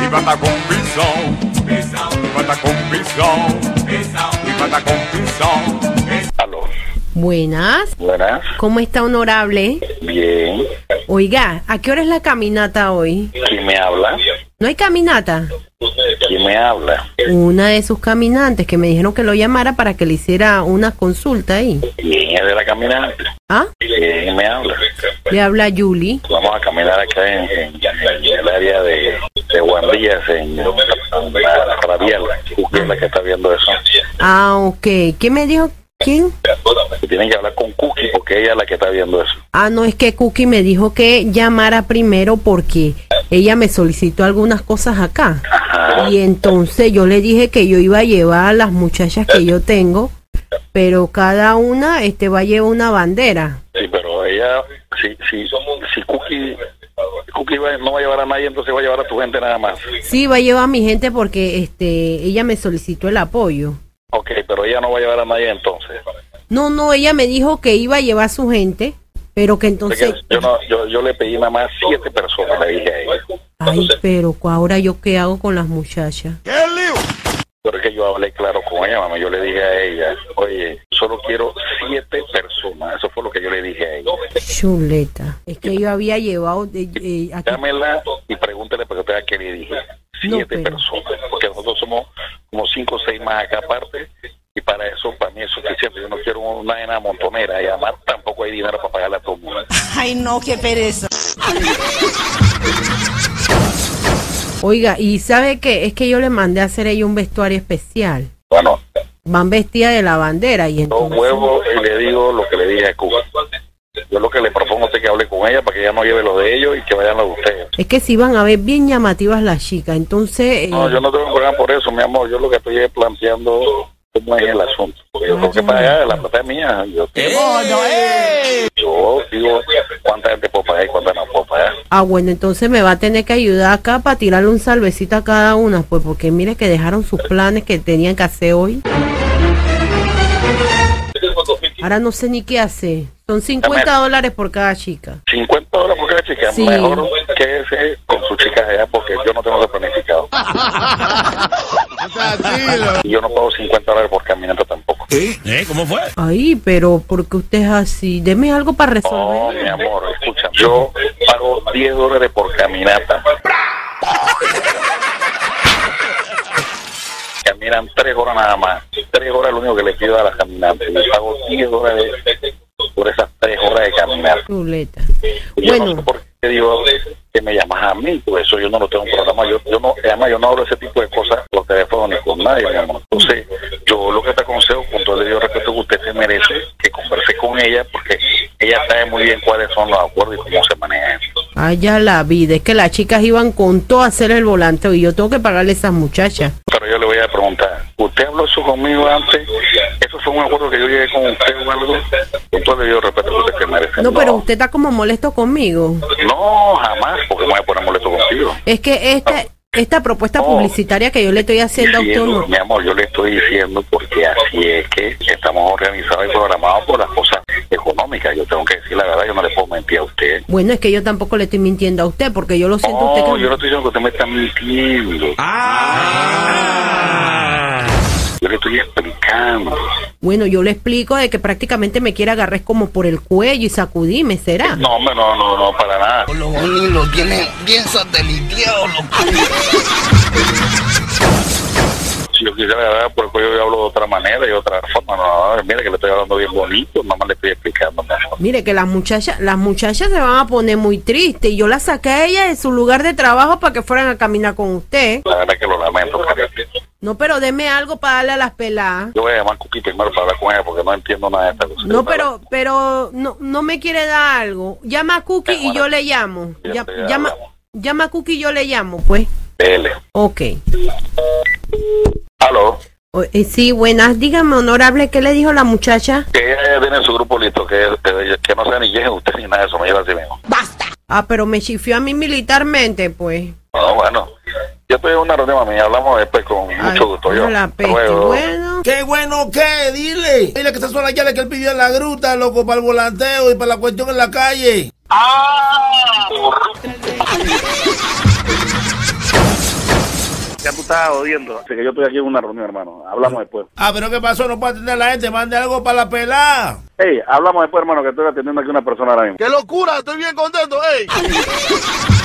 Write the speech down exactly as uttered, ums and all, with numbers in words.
y patacón pisón, y patacón pisón, y patacón pisón. Aló. Buenas. Buenas. ¿Cómo está, honorable? Bien. Oiga, ¿a qué hora es la caminata hoy? ¿Quién me habla? ¿No hay caminata? ¿Quién me habla? Una de sus caminantes que me dijeron que lo llamara para que le hiciera una consulta ahí. ¿Quién es de la caminante? ¿Ah? ¿Quién me habla? Le habla Yuli. Vamos a caminar acá en, en, en el área de, de Guandillas, en la Radial. ¿Usted es la que está viendo eso? Ah, ok. ¿Qué me dijo? ¿Quién? Tienen que hablar con Cookie porque ella es la que está viendo eso. Ah, no, es que Cookie me dijo que llamara primero porque ella me solicitó algunas cosas acá. Ajá. Y entonces yo le dije que yo iba a llevar a las muchachas que yo tengo, pero cada una este va a llevar una bandera. Sí, pero ella, si, si, si Cookie, Cookie va, no va a llevar a nadie, entonces va a llevar a tu gente nada más. Sí, va a llevar a mi gente porque este ella me solicitó el apoyo. Ok, pero ella no va a llevar a nadie entonces. No, no, ella me dijo que iba a llevar a su gente, pero que entonces... Yo, no, yo, yo le pedí nada más siete personas, le dije a ella. Ay, pero ahora yo qué hago con las muchachas. ¡Qué lío! Pero es que yo hablé claro con ella, mamá. Yo le dije a ella, oye, solo quiero siete personas. Eso fue lo que yo le dije a ella. Chuleta. Es que yo había llevado... De, eh, aquí... Llámela y pregúntele para que vea qué le dije. Siete No, pero... personas. Porque nosotros somos como cinco o seis más acá aparte. Y para eso, para mí es suficiente. Yo no quiero una nena montonera. Y además tampoco hay dinero para pagarle a todo el mundo. Ay, no, qué pereza. Oiga, ¿y sabe qué? Es que yo le mandé a hacer a ella un vestuario especial. Bueno, Van vestidas de la bandera y yo entonces... huevo y le digo lo que le dije a Cuba. Yo lo que le propongo es que hable con ella para que ella no lleve lo de ellos y que vayan los de ustedes. Es que si van a ver bien llamativas las chicas, entonces... Eh... No, yo no tengo un problema por eso, mi amor. Yo lo que estoy es planteando cómo es el asunto. Porque yo tengo que pagar, la plata es mía. Yo, tengo, yo digo cuánta gente puedo pagar y cuánta no puedo pagar. Ah, bueno, entonces me va a tener que ayudar acá para tirarle un salvecito a cada una, pues porque mire que dejaron sus planes que tenían que hacer hoy. Ahora no sé ni qué hacer. Son cincuenta dólares por cada chica. cincuenta dólares por cada chica. Sí. Mejor que ese con sus chicas allá porque yo no tengo que planificado. Y yo no pago cincuenta dólares por caminata tampoco. ¿Eh? ¿Cómo fue? Ay, pero ¿por qué usted es así? Deme algo para No, resolver. mi amor, escucha. Yo pago diez dólares por caminata. Caminan tres horas nada más. Tres horas es lo único que le pido a las caminantes. Yo pago diez dólares por esas tres horas de caminar. Chuleta. Y yo no sé Bueno, por qué digo que me llamas a mí, por eso yo no lo tengo un programa. Yo, yo no, además yo no hablo ese tipo de cosas por teléfono ni con nadie, mi amor. Entonces, yo lo que te aconsejo, con todo el debido respeto que usted se merece, que converse con ella, porque ella sabe muy bien cuáles son los acuerdos y cómo se maneja eso. allá la vida. Es que las chicas iban con todo a hacer el volanteo y yo tengo que pagarle a esas muchachas. Pero yo le voy a preguntar, ¿usted habló eso conmigo antes? ¿Eso fue un acuerdo que yo llegué con usted o algo? Con todo el debido respeto que usted se merece. No, pero usted está como molesto conmigo. No, jamás, porque me voy a poner molesto contigo. Es que esta, esta propuesta publicitaria que yo le estoy haciendo a usted... Diciendo, no- mi amor, yo le estoy diciendo porque así es que estamos organizados y programados por las cosas económicas. Yo tengo que decir la verdad, yo no le puedo mentir a usted. Bueno, es que yo tampoco le estoy mintiendo a usted, porque yo lo siento a usted No, que... yo no estoy diciendo que usted me está mintiendo. ¡Ah! Yo le estoy explicando. Bueno, yo le explico de que prácticamente me quiere agarrar como por el cuello y sacudirme, ¿será? No, hombre, no, no, no, para nada. Los bonitos lo tienen bien sateliteados. Si yo quisiera agarrar por el cuello, yo hablo de otra manera y de otra forma. No, no, mira que le estoy hablando bien bonito, nada más le estoy explicando mejor. Mire que las muchachas, las muchachas se van a poner muy tristes y yo las saqué a ellas de su lugar de trabajo para que fueran a caminar con usted. La verdad que lo lamento, cariño. No, pero deme algo para darle a las peladas. Yo voy a llamar a Cookie primero para hablar con ella porque no entiendo nada de esta cosa. No, pero, pero no, no me quiere dar algo. Llama a Cookie y yo le llamo. Ya Ya- te llama, hablamos. llama a Cookie y yo le llamo, pues. Dele. Ok. Aló. O- eh, sí, buenas. Dígame, honorable, ¿qué le dijo la muchacha? Que ella ya tiene su grupo listo, que, que, que no sea ni quién es usted ni nada de eso, me lleva así mismo. Ah, pero me chifió a mí militarmente, pues. No, bueno, yo estoy en una reunión, mami, hablamos después con Ay, mucho gusto. Yo, no la Hasta peste. luego. Bueno. ¿Qué bueno qué? Dile. Dile que está sola ya, que él pidió en la gruta, loco, para el volanteo y para la cuestión en la calle. ¡Ah! tú estás jodiendo. Así que yo estoy aquí en una reunión, hermano. Hablamos después. Ah, pero ¿qué pasó? No puede atender a la gente. Mande algo para la pelada. Ey, hablamos después, hermano, que estoy atendiendo aquí a una persona ahora mismo. ¡Qué locura! Estoy bien contento, ey.